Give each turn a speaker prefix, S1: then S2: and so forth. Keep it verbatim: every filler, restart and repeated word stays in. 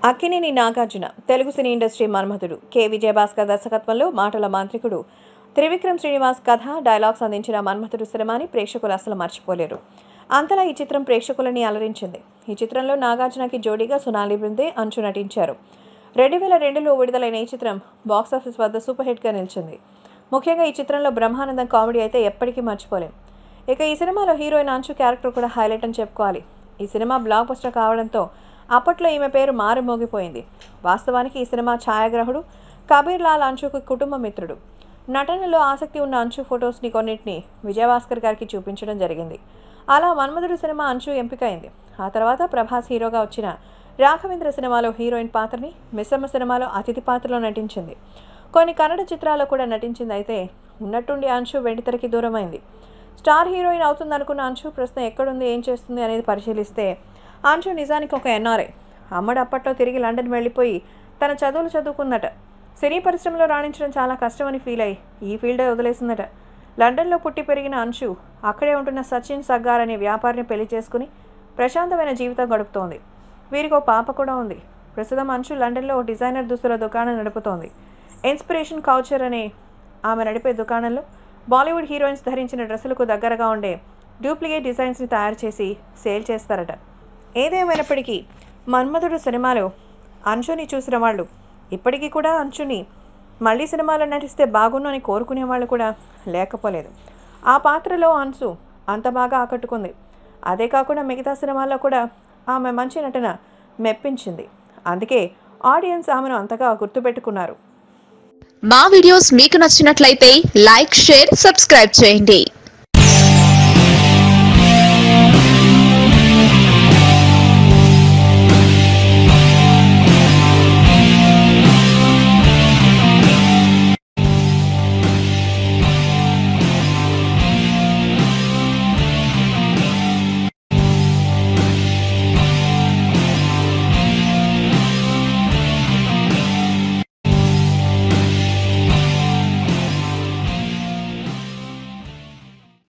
S1: Akkineni Nagarjuna Telugu cine industry Manmadhudu K Vijayabhaskar దర్శకత్వంలో మాటల మాంత్రికుడు త్రివిక్రమ్ శ్రీనివాస్ కథ డైలాగ్స్ అందించిన మన్మథుడు సినిమాని ప్రేక్షకులు అసలు మర్చిపోలేరు. అంతలా ఈ చిత్రం ప్రేక్షకులని అలరించింది. ఈ చిత్రంలో నాగార్జునకి జోడీగా సోనాలి బృందే, అంచు నటించారు. రెండు వేల రెండులో విడుదలైన ఈ చిత్రం బాక్సాఫీస్ వద్ద సూపర్ హిట్గా నిలిచింది. ముఖ్యంగా ఈ చిత్రంలో బ్రహ్మానందం కామెడీ అయితే ఎప్పటికీ మర్చిపోలేం. ఇక ఈ సినిమాలో హీరోయిన్ అంచు క్యారెక్టర్ కూడా హైలైట్ అని చెప్పుకోవాలి. ఈ సినిమా బ్లాక్ బస్టర్ కావడంతో అప్పట్లో ఈమె పేరు మారుమోగిపోయింది. వాస్తవానికి ఈ సినిమా ఛాయాగ్రాహకుడు కబీర్ లాల్ అంచుకు కుటుంబ మిత్రుడు. నటనలో ఆసక్తి ఉన్న అంచు ఫొటోస్ని కొన్నింటిని విజయభాస్కర్ గారికి చూపించడం జరిగింది. అలా మన్మథుడు సినిమా అంచు ఎంపికైంది. ఆ తర్వాత ప్రభాస్ హీరోగా వచ్చిన రాఘవేంద్ర సినిమాలో హీరోయిన్ పాత్రని, మిస్సమ్మ సినిమాలో అతిథి పాత్రలో నటించింది. కొన్ని కన్నడ చిత్రాల్లో కూడా నటించింది. అయితే ఉన్నట్టుండి అంచు వెండితెరకి దూరమైంది. స్టార్ హీరోయిన్ అవుతుందనుకున్న అంచు ప్రస్తుతం ఎక్కడుంది, ఏం చేస్తుంది అనేది పరిశీలిస్తే అంచు నిజానికి ఒక ఎన్ఆర్ఐ. అమ్మడు అప్పట్లో తిరిగి లండన్ వెళ్ళిపోయి తన చదువులు చదువుకుందట. సినీ పరిశ్రమలో రాణించడం చాలా కష్టమని ఫీల్ అయ్యి ఈ ఫీల్డే వదిలేసిందట. లండన్లో పుట్టి పెరిగిన అంచు అక్కడే ఉంటున్న సచిన్ సగ్గార్ అనే వ్యాపారిని పెళ్లి చేసుకుని ప్రశాంతమైన జీవితం గడుపుతోంది. వీరికి ఓ పాప కూడా ఉంది. ప్రస్తుతం అంచు లండన్లో ఓ డిజైనర్ దుస్తుల దుకాణం నడుపుతోంది. ఇన్స్పిరేషన్ కౌచర్ అనే ఆమె నడిపే దుకాణంలో బాలీవుడ్ హీరోయిన్స్ ధరించిన డ్రెస్సులకు దగ్గరగా ఉండే డూప్లికేట్ డిజైన్స్ని తయారు చేసి సేల్ చేస్తారట. ఏదేమైనప్పటికీ మన్మథుడు సినిమాలో అంచుని చూసిన వాళ్ళు ఇప్పటికీ కూడా అంచుని మళ్ళీ సినిమాలో నటిస్తే బాగుండు అని కోరుకునే వాళ్ళు కూడా లేకపోలేదు. ఆ పాత్రలో అంచు అంత బాగా ఆకట్టుకుంది. అదే కాకుండా మిగతా సినిమాల్లో కూడా ఆమె మంచి నటన మెప్పించింది. అందుకే ఆడియన్స్ ఆమెను అంతగా గుర్తుపెట్టుకున్నారు.
S2: మా వీడియోస్ మీకు నచ్చినట్లయితే లైక్, షేర్, సబ్స్క్రైబ్ చేయండి.